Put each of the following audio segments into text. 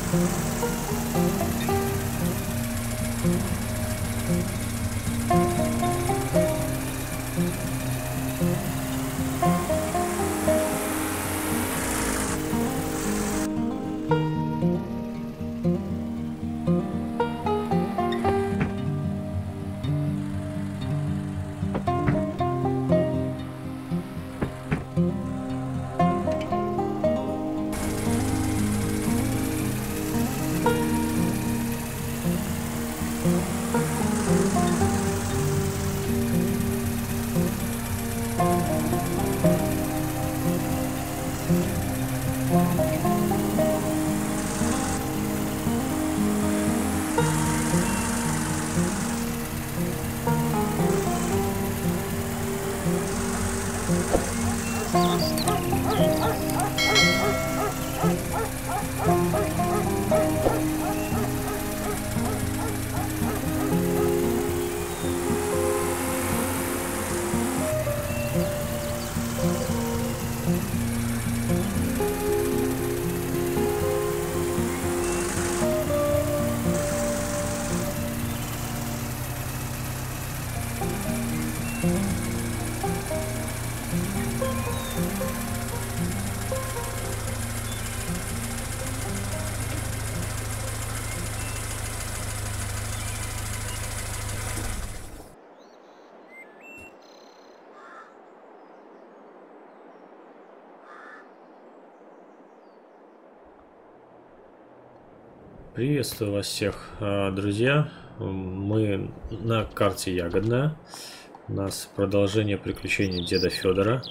Приветствую вас всех, друзья. Мы на карте Ягодная. У нас продолжение приключений деда Федора.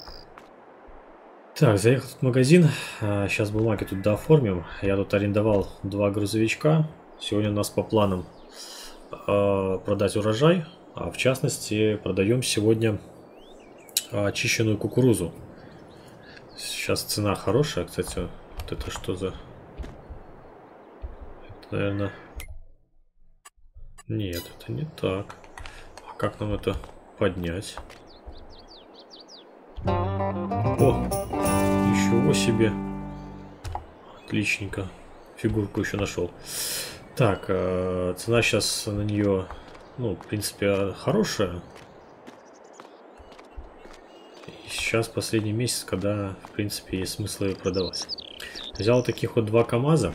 Так, заехал в магазин. Сейчас бумаги тут дооформим. Я тут арендовал 2 грузовичка. Сегодня у нас по планам продать урожай. А в частности, продаем сегодня очищенную кукурузу. Сейчас цена хорошая, кстати. Вот это что за... Наверное. Нет, это не так. А как нам это поднять? О, ничего себе. Отличненько. Фигурку еще нашел. Так, цена сейчас на нее, ну, в принципе, хорошая. И сейчас последний месяц, когда, в принципе, есть смысл ее продавать. Взял таких вот 2 КАМАЗа.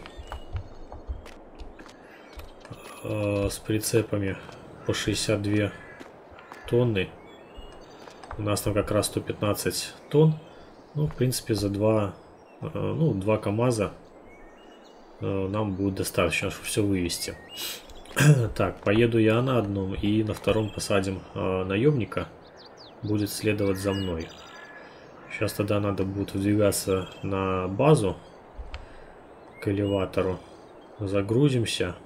С прицепами по 62 тонны. У нас там как раз 115 тонн. Ну, в принципе, за 2 КАМАЗа нам будет достаточно, чтобы все вывести. Так, поеду я на одном, и на втором посадим наемника. Будет следовать за мной. Сейчас тогда надо будет выдвигаться на базу к элеватору. Загрузимся.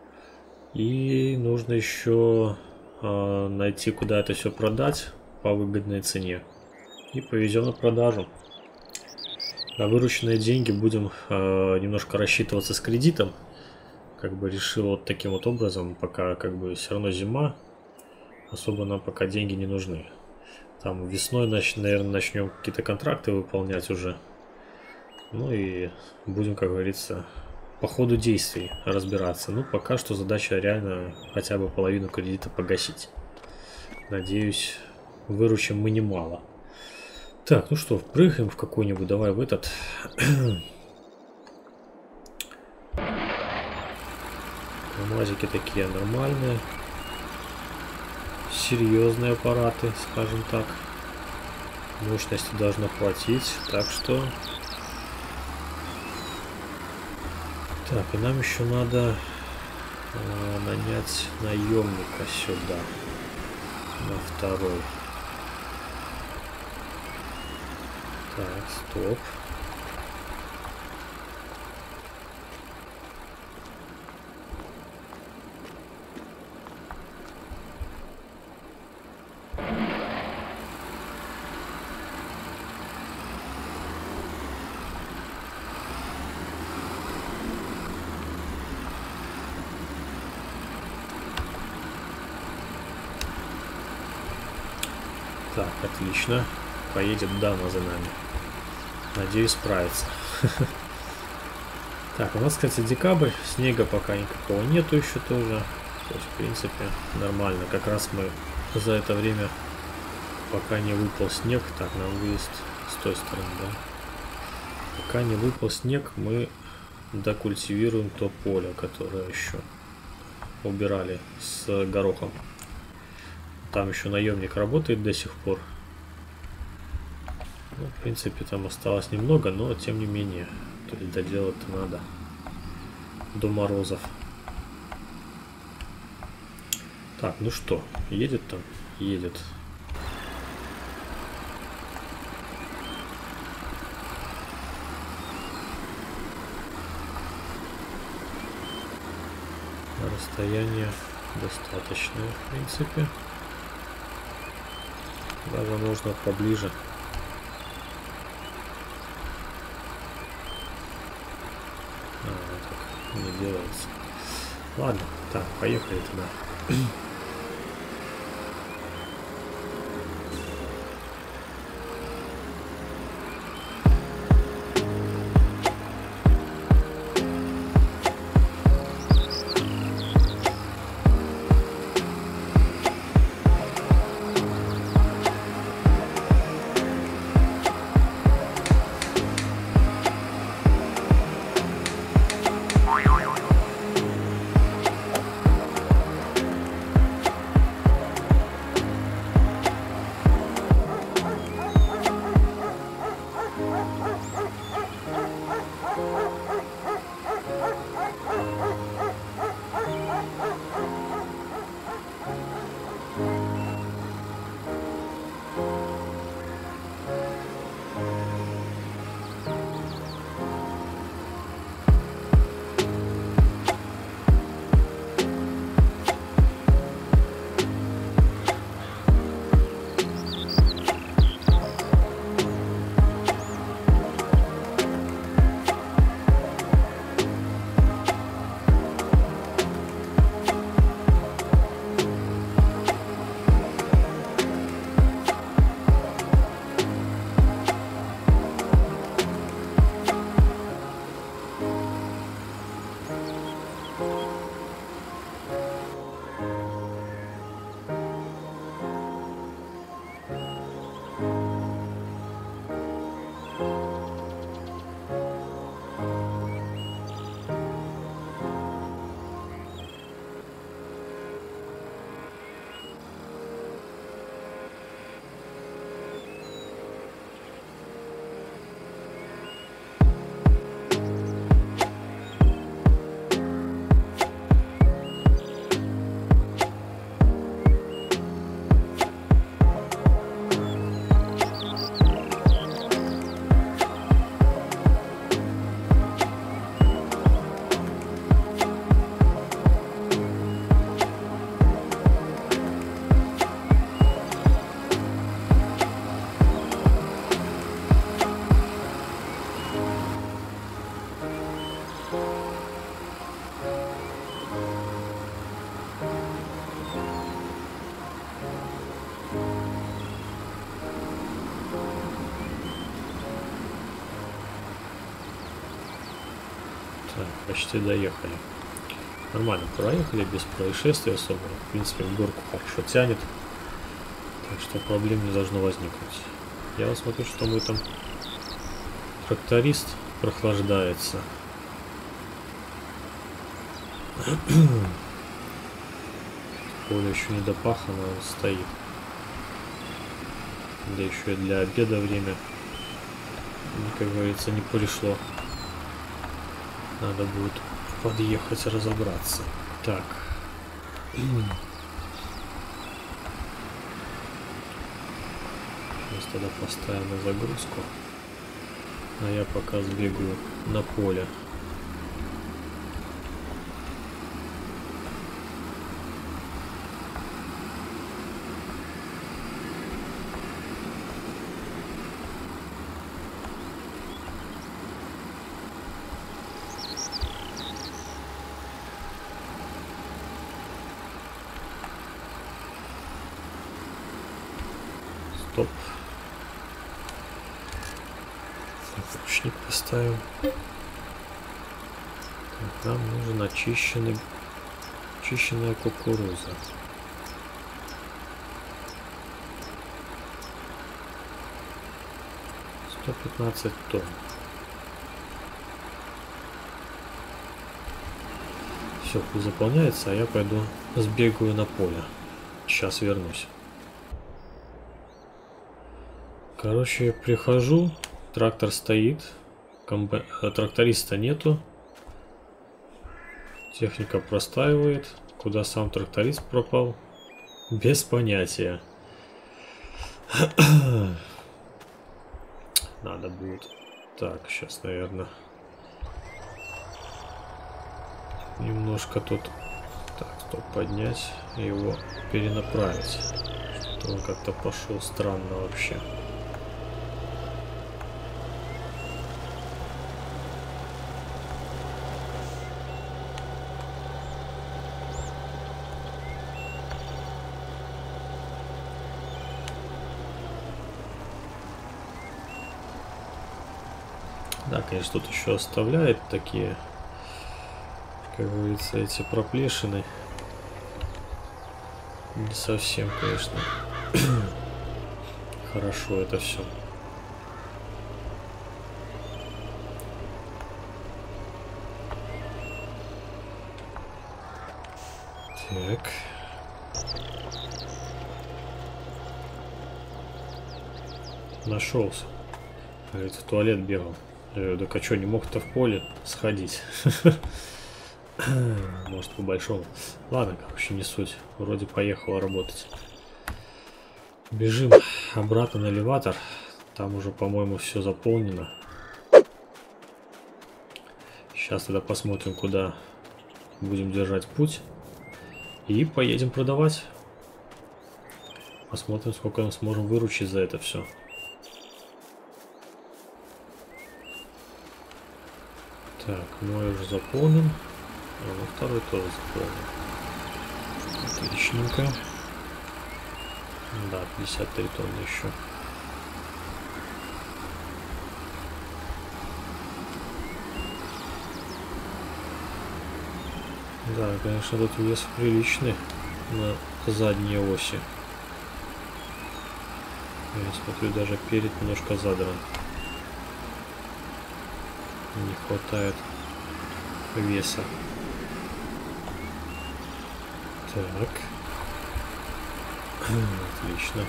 И нужно еще найти, куда это все продать по выгодной цене. И повезем на продажу. На вырученные деньги будем немножко рассчитываться с кредитом. Как бы решил вот таким вот образом, пока как бы все равно зима. Особо нам пока деньги не нужны. Там весной, наверное, начнем какие-то контракты выполнять уже. Ну и будем, как говорится, по ходу действий разбираться. Ну, пока что задача реально хотя бы половину кредита погасить. Надеюсь, выручим мы немало. Так, ну что, прыгаем в какой-нибудь, давай в этот. КамАЗики такие нормальные. Серьезные аппараты, скажем так. Мощности должно хватить, так что... Так, и нам еще надо нанять наемника сюда, на второй. Так, стоп. Так, отлично. Поедет дама за нами. Надеюсь, справится. Так, у нас, кстати, декабрь, снега пока никакого нету еще тоже. То есть, в принципе, нормально. Как раз мы за это время, пока не выпал снег, так, нам выезд с той стороны, да? Пока не выпал снег, мы докультивируем то поле, которое еще убирали с горохом. Там еще наемник работает до сих пор. Ну, в принципе, там осталось немного, но тем не менее. То есть доделать-то надо до морозов. Так, ну что, едет там? Едет. Расстояние достаточное, в принципе. Даже можно поближе. Так не делается. Ладно, так, поехали туда. Почти доехали. Нормально проехали, без происшествий особо. В принципе, в горку хорошо тянет. Так что проблем не должно возникнуть. Я вот смотрю, что мы там... Тракторист прохлаждается. Поле еще не допахано, он стоит. Да еще и для обеда время, как говорится, не пришло. Надо будет подъехать, разобраться. Так. Сейчас тогда поставим на загрузку. А я пока сбегаю на поле. Стоп. Ручник поставим. Нам нужен очищенная кукуруза. 115 тонн. Все, пусть заполняется, а я пойду сбегаю на поле. Сейчас вернусь. Короче, прихожу, трактор стоит, тракториста нету, техника простаивает. Куда сам тракторист пропал? Без понятия. Надо будет. Так, сейчас, наверное, немножко тут. Так, стоп, поднять и его перенаправить. Он как-то пошел странно вообще. Да, конечно, тут еще оставляет такие, как говорится, эти проплешины. Не совсем, конечно, хорошо это все. Так. Нашелся. Говорит, в туалет бегал. Так а что, не мог-то в поле сходить? Может, по-большому. Ладно, короче, не суть. Вроде поехала работать. Бежим обратно на элеватор. Там уже, по-моему, все заполнено. Сейчас тогда посмотрим, куда будем держать путь. И поедем продавать. Посмотрим, сколько мы сможем выручить за это все. Так, мой уже заполнен. А второй тоже заполнен. Отличненько. Да, 53 тонны еще. Да, конечно, тут вес приличный на задние оси. Я смотрю, даже перед немножко задран. Не хватает веса. Так. Отлично.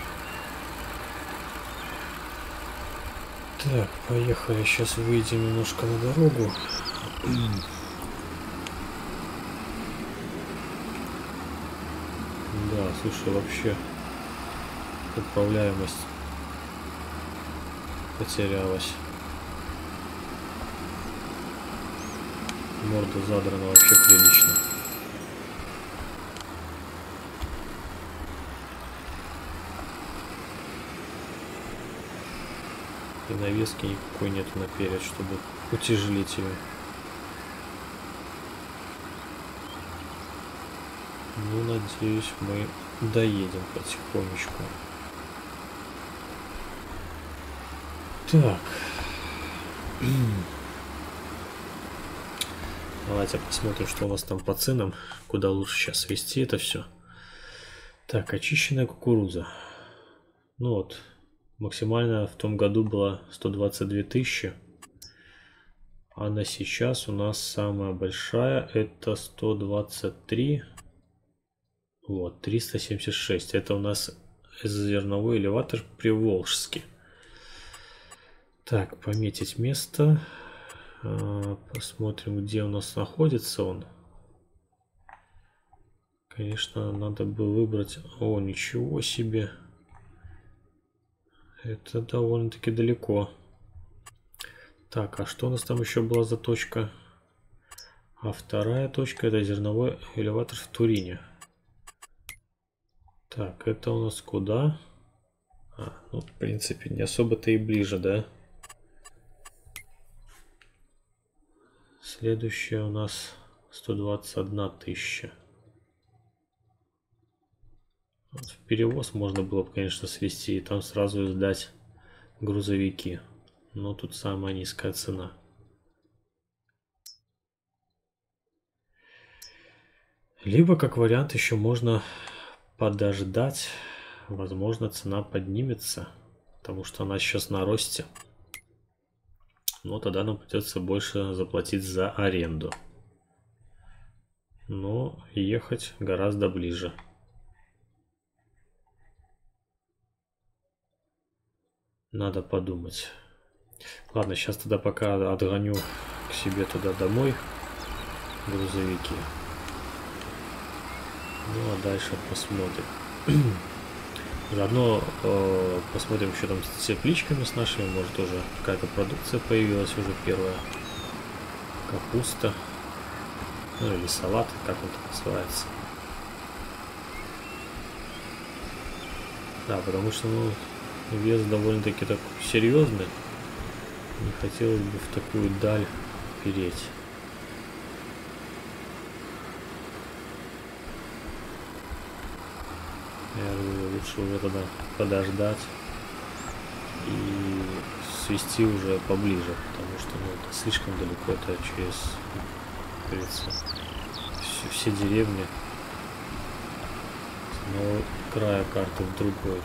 Так, поехали. Сейчас выйдем немножко на дорогу. Да, слушай, вообще управляемость потерялась. Морда задрана вообще прилично. И навески никакой нету наперед, чтобы утяжелить ее. Ну, надеюсь, мы доедем потихонечку. Так. Давайте посмотрим, что у нас там по ценам. Куда лучше сейчас вести это все. Так, очищенная кукуруза. Ну вот, максимально в том году была 122 тысячи. А на сейчас у нас самая большая это 123. Вот, 376. Это у нас зерновой элеватор Приволжский. Так, пометить место. Посмотрим, где у нас находится он. Конечно, надо бы выбрать... О, ничего себе. Это довольно-таки далеко. Так, а что у нас там еще была за точка? А вторая точка это зерновой элеватор в Турине. Так, это у нас куда? Ну, в принципе, не особо-то и ближе, да? Следующая у нас 121 тысяча. Вот в перевоз можно было бы, конечно, свести и там сразу сдать грузовики. Но тут самая низкая цена. Либо, как вариант, еще можно подождать. Возможно, цена поднимется, потому что она сейчас на росте. Но тогда нам придется больше заплатить за аренду. Но ехать гораздо ближе. Надо подумать. Ладно, сейчас тогда пока отгоню к себе туда домой грузовики. Ну а дальше посмотрим. Заодно посмотрим, что там с тепличками с нашими. Может, тоже какая-то продукция появилась уже первая. Капуста. Ну или салат, как он так называется. Да, потому что, ну, вес довольно-таки так серьезный. Не хотелось бы в такую даль переть. Я думаю, лучше уже тогда подождать и свести уже поближе, потому что, ну, это слишком далеко, это через, как говорится, все деревни с одного края карты в другой.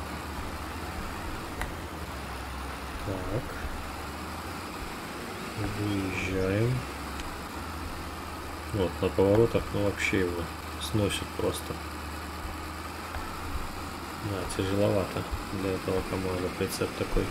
Так, выезжаем. Вот на поворотах, ну, вообще его сносит просто. Да, тяжеловато для этого КамАЗа прицеп такой.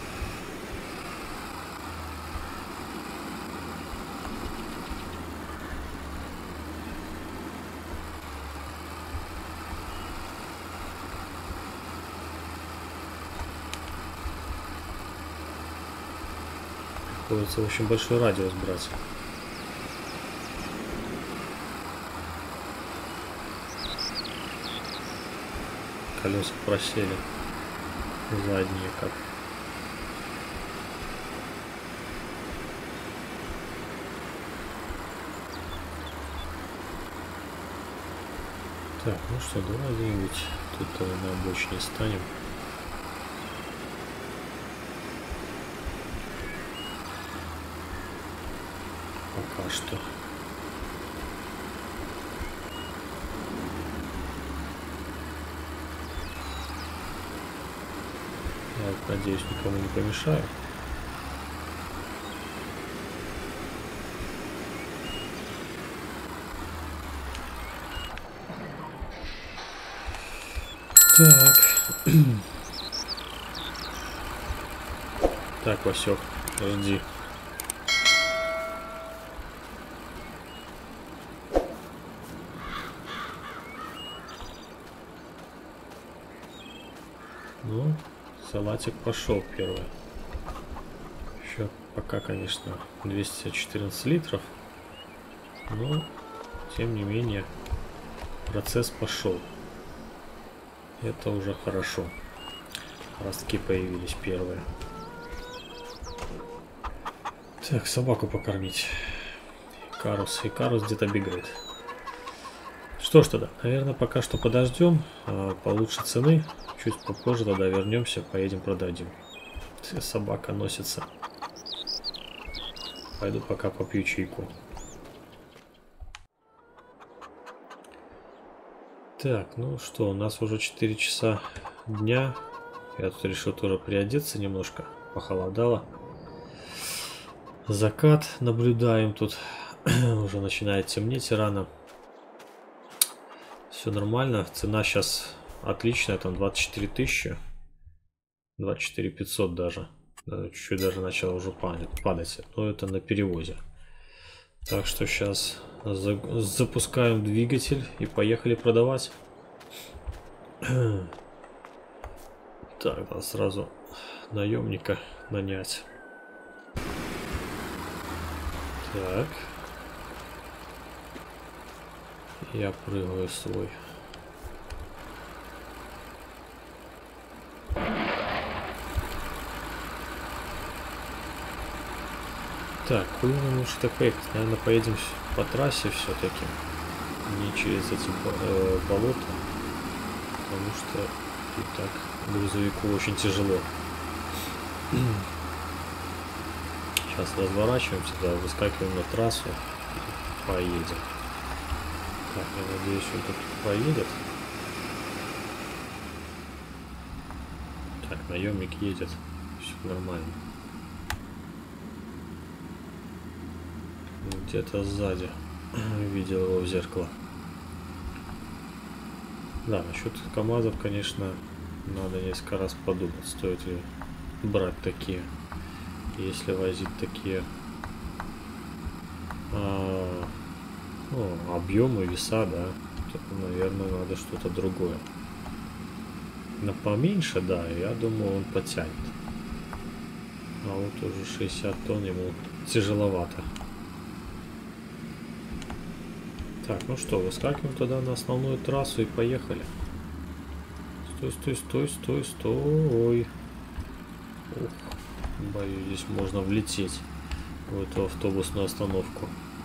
Приходится очень большой радиус брать. Колеса просели, задние как. Так, ну что, давай где-нибудь тут на обочине станем. Пока что. Я надеюсь, никому не помешаю. Так. Так, Васек, жди. Ну, салатик пошел первый. Еще пока, конечно, 214 литров. Но, тем не менее, процесс пошел. Это уже хорошо. Ростки появились первые. Так, собаку покормить. Икарус где-то бегает. Что ж тогда, наверное, пока что подождем. Получше цены. Чуть попозже тогда вернемся, поедем продадим. Собака носится. Пойду пока попью чайку. Так, ну что, у нас уже 4 часа дня. Я тут решил тоже приодеться немножко. Похолодало. Закат наблюдаем тут. Уже начинает темнеть рано. Все нормально. Цена сейчас отличная. Там 24 тысячи. 24 500 даже. Чуть-чуть даже начало уже падать. Но это на перевозе. Так что сейчас запускаем двигатель и поехали продавать. Так, надо сразу наемника нанять. Так. Я прыгаю свой. Так, куда нам лучше так поехать? Наверное, поедем по трассе все-таки. Не через эти болота. Потому что и так грузовику очень тяжело. Сейчас разворачиваемся, да, выскакиваем на трассу и поедем. Так, я надеюсь, он тут поедет. Так, наемник едет. Все нормально. Где-то сзади. Видел его в зеркало. Да, насчет КамАЗов, конечно, надо несколько раз подумать, стоит ли брать такие. Если возить такие объемы, веса, да, то, наверное, надо что-то другое. Но поменьше, да, я думаю, он потянет. А вот уже 60 тонн ему тяжеловато. Так, ну что, выскакиваем тогда на основную трассу и поехали. Стой, стой, стой, стой, стой. Ух, боюсь, здесь можно влететь в эту автобусную остановку.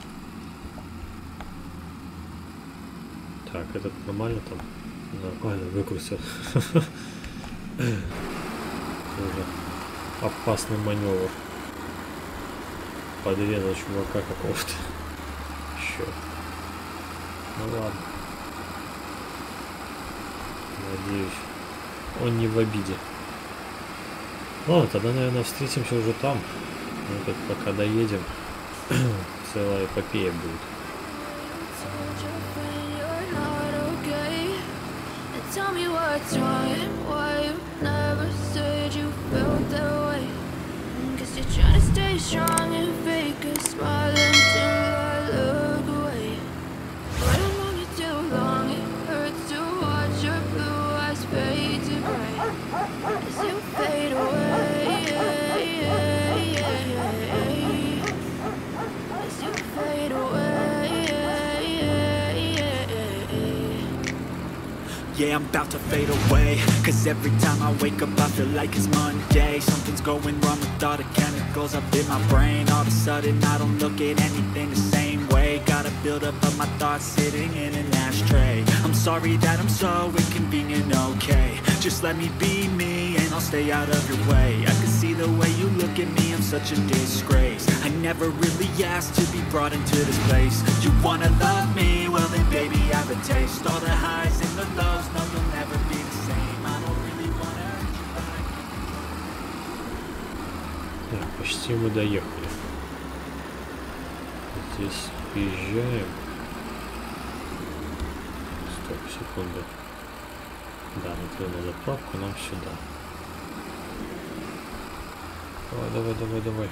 Так, этот нормально там? Нормально выкрутил. Уже опасный маневр. Подрезал чувака какого-то. Черт. Ну ладно. Надеюсь, он не в обиде. Ладно, тогда, наверное, встретимся уже там. Мы тут пока доедем. Целая эпопея будет. Tell me what's wrong and why you never said you felt that way. Cause you're trying to stay strong and fake a smile until I look away. But I've known you too long, it hurts to watch your blue eyes fade to gray as you fade away. As you fade away. Yeah, I'm about to fade away. Cause every time I wake up I feel like it's Monday. Something's going wrong with all the chemicals up in my brain. All of a sudden I don't look at anything the same way. Got a buildup of my thoughts sitting in an ashtray. I'm sorry that I'm so inconvenient, okay. Just let me be me and I'll stay out of your way. I can see the way you look at me, I'm such a disgrace. I never really asked to be brought into this place. You wanna love me? Well then baby I have a taste. All the highs and the lows, no you'll never be the same. I don't really wanna hurt you, but I can't. Так, почти мы доехали. Здесь въезжаем. Стоп, секунду. Да, накрыл на заправку, нам сюда. Давай, давай, давай, давай.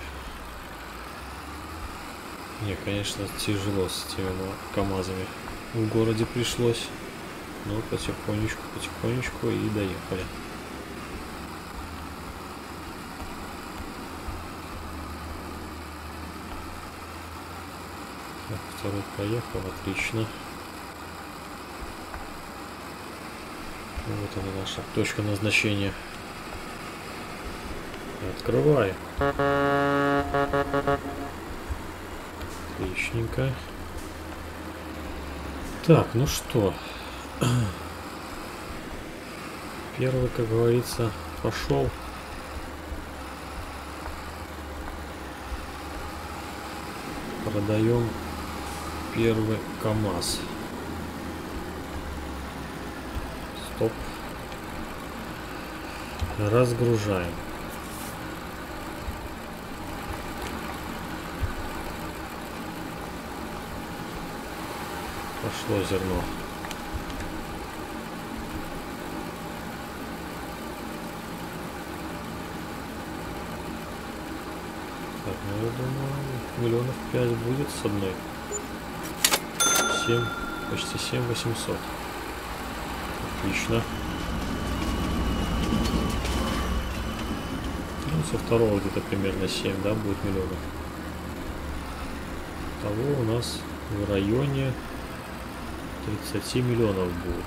Не, конечно, тяжело с этими КамАЗами. В городе пришлось. Но потихонечку, потихонечку и доехали. Так, второй поехал, отлично. Вот она наша точка назначения. Открывай. Отличненько. Так, ну что. Первый, как говорится, пошел. Продаем первый КамАЗ. Стоп. Разгружаем. Пошло зерно. Так, ну я думаю, миллионов 5 будет с одной. 7, почти 7800. Отлично. Ну, со второго где-то примерно 7, да, будет миллионов. Того у нас в районе 30 миллионов будет.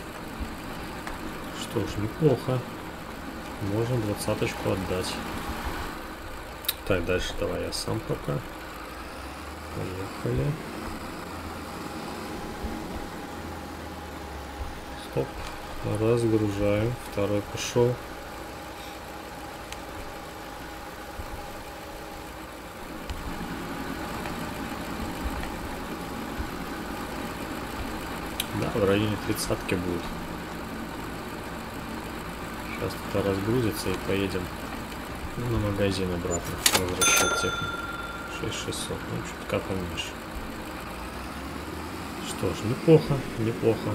Что ж, неплохо. Можно 20-очку отдать. Так, дальше давай я сам пока. Поехали. Стоп. Разгружаем. Второй пошел. в районе 30-ки будет. Сейчас это разгрузится и поедем на магазин обратно возвращать технику. 6600, ну чутка поменьше. Что ж, неплохо, неплохо.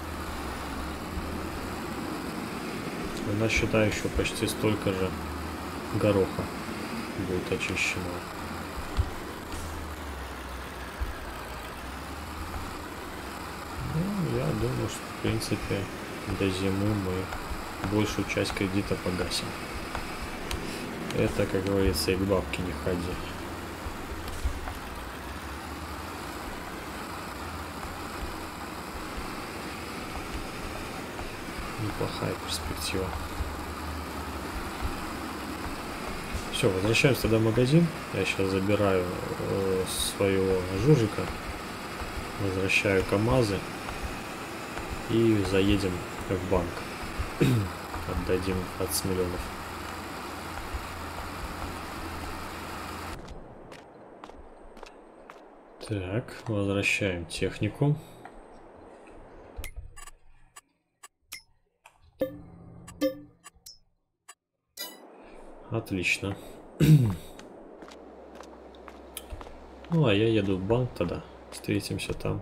У нас, считаю, еще почти столько же гороха будет очищено. Ну, я думаю, что в принципе до зимы мы большую часть кредита погасим. Это, как говорится, и к бабке не ходи. Неплохая перспектива. Все, возвращаемся тогда в магазин. Я сейчас забираю своего жужика, возвращаю КамАЗы и заедем в банк. Отдадим 20 миллионов. Так, возвращаем технику. Отлично. Ну, а я еду в банк тогда. Встретимся там.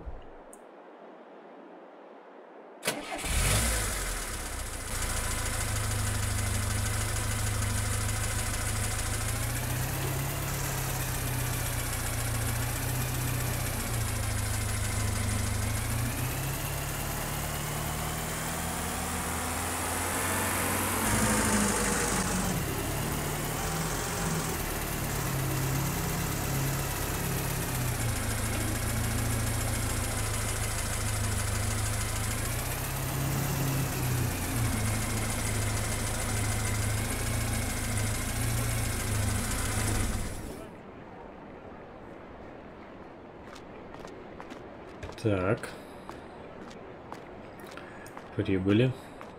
Так. Прибыли.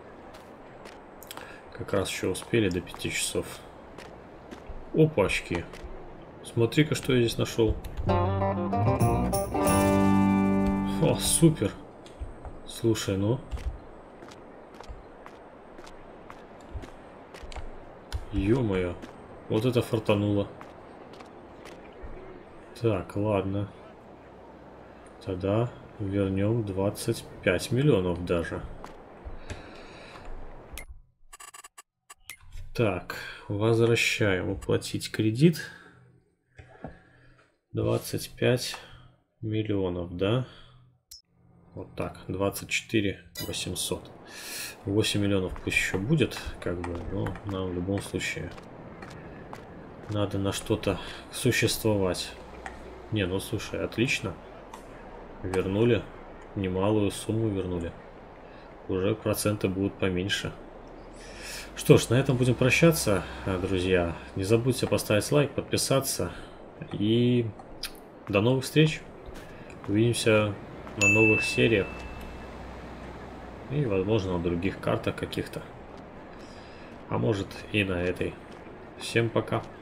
Как раз еще успели до 5 часов. Опачки. Смотри-ка, что я здесь нашел. О, супер. Слушай, ну. Ё-моё. Вот это фартануло. Так, ладно. Тогда вернем 25 миллионов даже. Так, возвращаем. Уплатить кредит. 25 миллионов, да? Вот так, 24 800. 8 миллионов пусть еще будет, как бы, но нам в любом случае надо на что-то существовать. Не, ну слушай, отлично. Вернули. Немалую сумму вернули. Уже проценты будут поменьше. Что ж, на этом будем прощаться, друзья. Не забудьте поставить лайк, подписаться. И до новых встреч. Увидимся на новых сериях. И, возможно, на других картах каких-то. А может и на этой. Всем пока.